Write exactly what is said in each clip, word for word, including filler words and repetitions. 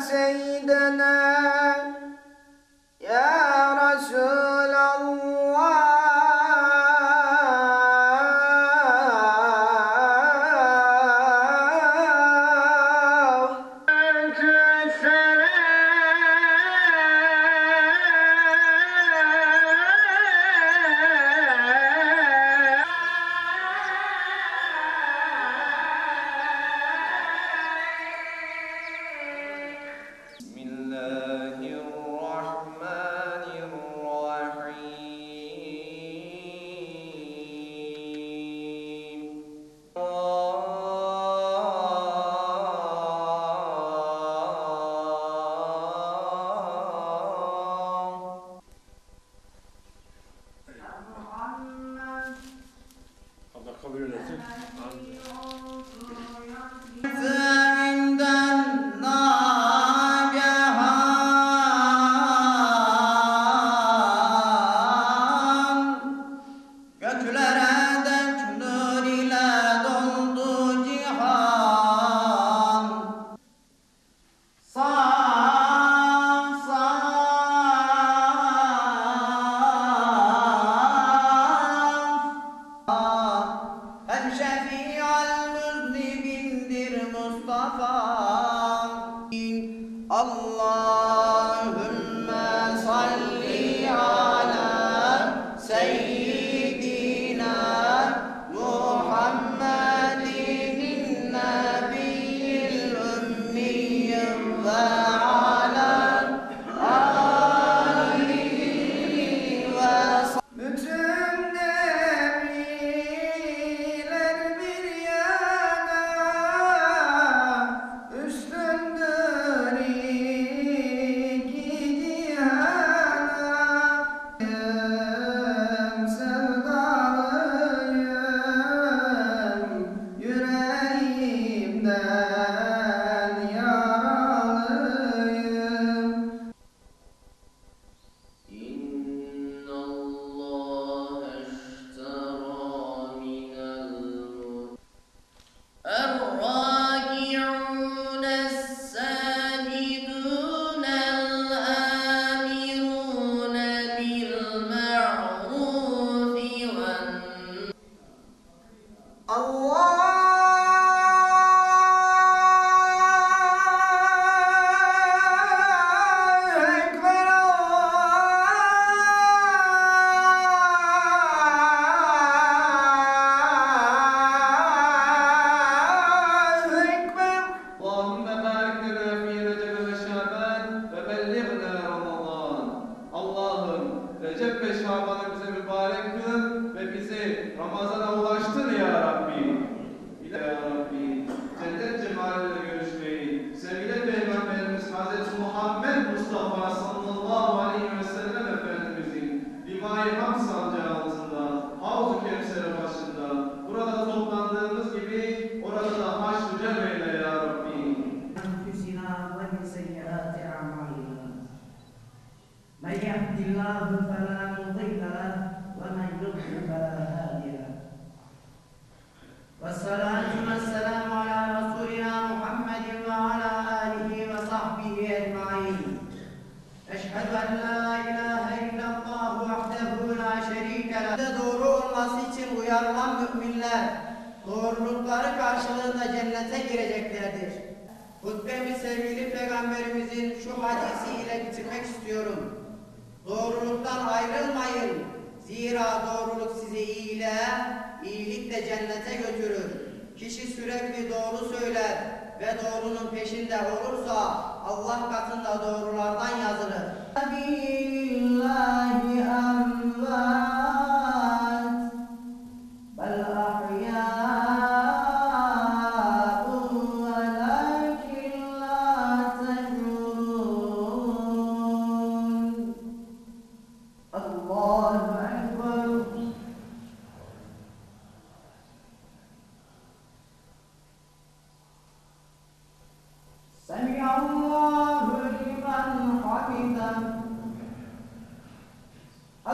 سيدنا يا رسول الله Allahümme salli ala seyyidina Muhammedin nebiyyil ümmiyyi ve ala alihi ve bütün nebiler bir yana üstündür Recep ve Şaban'ı bize mübarek kıl ve bizi Ramazan'a ulaştır ya Rabbi. Ya Rabbi, cennet cemaliyle görüşmeyi, sevgili Peygamberimiz Hazreti Muhammed Mustafa sallallahu aleyhi ve sellem Efendimizin Limai Hamd sancağı altında, Havz-ı Kevser başında, burada toplandığımız gibi orada da haşr-ı cem eyle ya Rabbi. من يهد الله فلا مضل له ومن يضلل فلا هادي له والصلاة والسلام على رسولنا محمد وعلى آله وصحبه أجمعين أشهد أن لا إله إلا الله وحده لا şerîke leh. Doğru olması için uyarılan müminler doğrulukları karşılığında cennete gireceklerdir. Hutbemi sevgili Peygamberimizin şu hadisiyle bitirmek istiyorum. Doğruluktan ayrılmayın. Zira doğruluk sizi iyiliğe, iyilik de cennete götürür. Kişi sürekli doğru söyler ve doğrunun peşinde olursa Allah katında doğrulardan yazılır. Billahi emvat bel ahyâ'un velâkin lâ teş'urûn. Allahu Ekber. Semi'allahu limen hamidah.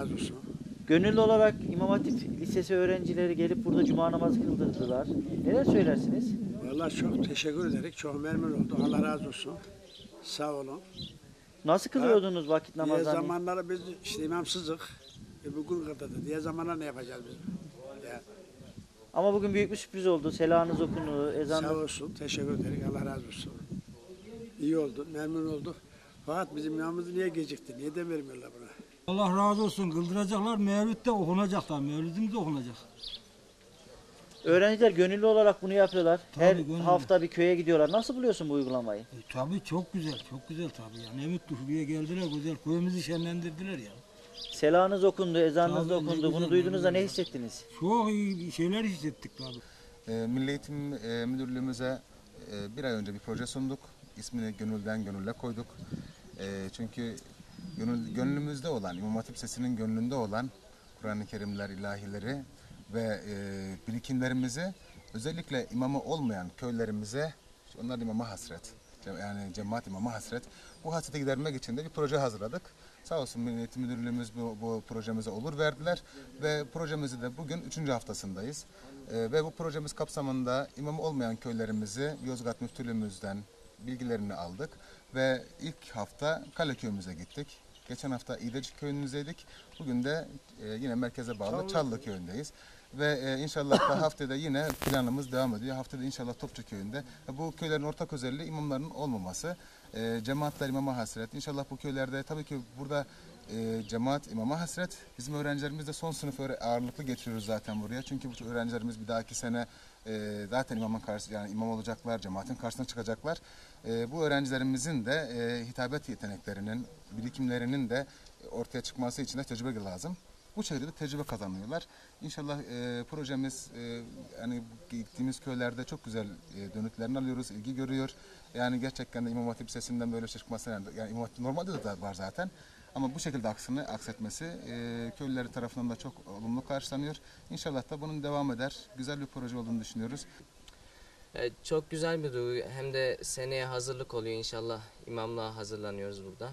razı olsun. Gönüllü olarak İmam Hatip Lisesi öğrencileri gelip burada cuma namazı kıldırdılar. Neler söylersiniz? Vallahi çok teşekkür ederek çok memnun olduk. Allah razı olsun. Sağ olun. Nasıl kılıyordunuz vakit Diğer namazlarını? zamanları biz işte imamsızlık. E bugün kıldı. Diğer zamanlar ne yapacağız biz? Ya, Ama bugün büyük bir sürpriz oldu. Selanız okundu, sağ ezanlar. olsun. Teşekkür ederek Allah razı olsun. İyi oldu. Memnun olduk. Fakat bizim imamımız niye gecikti? Niye de vermiyorlar buna? Allah razı olsun. Kıldıracaklar. Mevlüt de okunacak da. Mevlütümüz de okunacak. Öğrenciler gönüllü olarak bunu yapıyorlar. Tabii, Her gönüllü. hafta bir köye gidiyorlar. Nasıl buluyorsun bu uygulamayı? E, tabii çok güzel. Çok güzel tabii ya. Ne mutlu şuraya geldiler. Güzel. Köyümüzü şenlendirdiler ya. Selanız okundu, ezanınız da Tabii, ne okundu. Bunu güzel, duyduğunuzda ne ne güzel. hissettiniz? Çok iyi şeyler hissettik tabii. E, Milli Eğitim e, Müdürlüğümüze e, bir ay önce bir proje sunduk. İsmini Gönülden Gönülle koyduk. E, çünkü gönül, gönlümüzde olan, İmam Hatip Lisesi'nin gönlünde olan Kur'an-ı Kerimler, ilahileri ve e, birikimlerimizi özellikle imamı olmayan köylerimize, onlar imama hasret, yani cemaat imama hasret, bu hasreti gidermek için de bir proje hazırladık. Sağ olsun Milli Eğitim Müdürlüğümüz bu, bu projemize olur verdiler ve projemizi de bugün üçüncü haftasındayız. Ee, ve bu projemiz kapsamında imamı olmayan köylerimizi Yozgat Müftülüğümüzden bilgilerini aldık ve ilk hafta Kale köyümüze gittik. Geçen hafta İdecik köyümüzdeydik. Bugün de e, yine merkeze bağlı Çallı köyündeyiz. Ve e, inşallah da haftada yine planımız devam ediyor. Haftada inşallah Topçu köyünde. E, bu köylerin ortak özelliği imamların olmaması. E, cemaatler imama hasret. İnşallah bu köylerde tabii ki burada e, cemaat imama hasret. Bizim öğrencilerimiz de son sınıf öğre- ağırlıklı getiriyoruz zaten buraya. Çünkü bu öğrencilerimiz bir dahaki sene e, zaten imamın karşı yani imam olacaklar, cemaatin karşısına çıkacaklar. E, bu öğrencilerimizin de e, hitabet yeteneklerinin, birikimlerinin de ortaya çıkması için de tecrübe lazım. Bu şekilde tecrübe kazanıyorlar. İnşallah e, projemiz e, yani gittiğimiz köylerde çok güzel e, dönütlerini alıyoruz, ilgi görüyor. Yani gerçekten de İmam Hatip Lisesi'nden böyle şey çıkması yani, yani İmam Hatip normalde de var zaten. Ama bu şekilde aksini aksetmesi e, köylüleri tarafından da çok olumlu karşılanıyor. İnşallah da bunun devam eder. Güzel bir proje olduğunu düşünüyoruz. Evet, çok güzel bir duygu. Hem de seneye hazırlık oluyor inşallah. İmamlığa hazırlanıyoruz burada.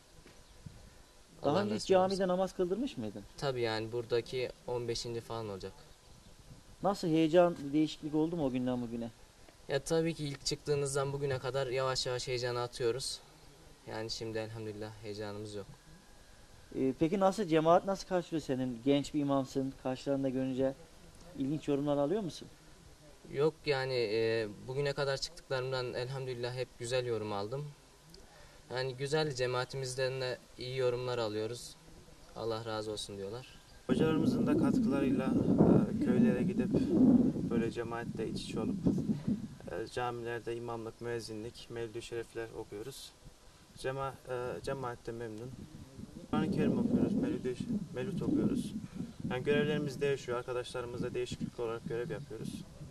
Daha Allah önce hiç nasip camide ederse. namaz kıldırmış mıydın? Tabii yani buradaki on beşinci falan olacak. Nasıl heyecan, değişiklik oldu mu o günden bugüne? Ya tabii ki ilk çıktığınızdan bugüne kadar yavaş yavaş heyecanı atıyoruz. Yani şimdi elhamdülillah heyecanımız yok. Ee, peki nasıl, cemaat nasıl karşılıyor senin? Genç bir imamsın, karşılarında görünce ilginç yorumlar alıyor musun? Yok yani e, bugüne kadar çıktıklarımdan elhamdülillah hep güzel yorum aldım. Yani güzel, cemaatimizden de iyi yorumlar alıyoruz. Allah razı olsun diyorlar. Hocalarımızın da katkılarıyla e, köylere gidip böyle cemaatle iç içe olup e, camilerde imamlık, müezzinlik, mevlid-i şerifler okuyoruz. Cema, e, cemaat de memnun. Kur'an-ı Kerim okuyoruz, mevlid, mevlid okuyoruz. Yani görevlerimiz değişiyor, arkadaşlarımızla değişiklik olarak görev yapıyoruz.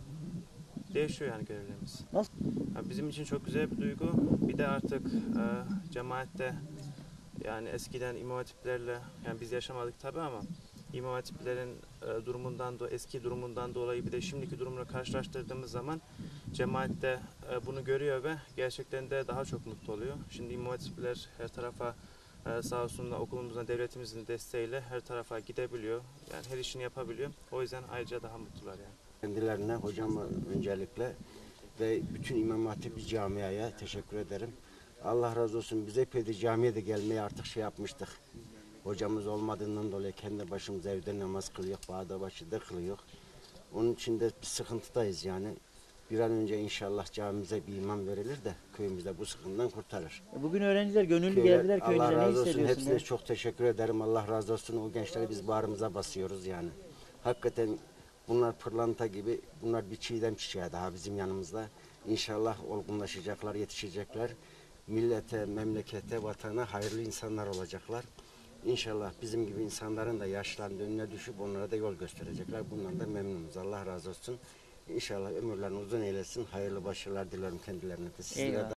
Değişiyor yani görevlerimiz. Nasıl? Yani bizim için çok güzel bir duygu. Bir de artık e, cemaatte yani eskiden imam hatiplerle, yani biz yaşamadık tabii ama imam hatiplerin e, durumundan do eski durumundan dolayı bir de şimdiki durumla karşılaştırdığımız zaman cemaatte e, bunu görüyor ve gerçekten de daha çok mutlu oluyor. Şimdi imam hatipler her tarafa e, sağ olsunlar okulumuzun, devletimizin desteğiyle her tarafa gidebiliyor. Yani her işini yapabiliyor. O yüzden ayrıca daha mutlular yani. Kendilerine, hocama öncelikle ve bütün İmam Hatip camiaya teşekkür ederim. Allah razı olsun. Biz epey de camiye de gelmeye artık şey yapmıştık. Hocamız olmadığından dolayı kendi başımıza evde namaz kılıyor, bağda başında kılıyor. Onun için de bir sıkıntıdayız yani. Bir an önce inşallah camimize bir imam verilir de köyümüzde bu sıkıntıdan kurtarır. Bugün öğrenciler gönüllü Köyler, geldiler Allah köyüne, ne razı olsun. hissediyorsun? Hepsine ya? çok teşekkür ederim. Allah razı olsun. O gençleri biz bağrımıza basıyoruz yani. Hakikaten bunlar pırlanta gibi, bunlar bir çiğdem çiçeği daha bizim yanımızda. İnşallah olgunlaşacaklar, yetişecekler. Millete, memlekete, vatana hayırlı insanlar olacaklar. İnşallah bizim gibi insanların da yaşlarının önüne düşüp onlara da yol gösterecekler. Bundan da memnunuz. Allah razı olsun. İnşallah ömürlerini uzun eylesin. Hayırlı başarılar dilerim kendilerine de. Sizlere de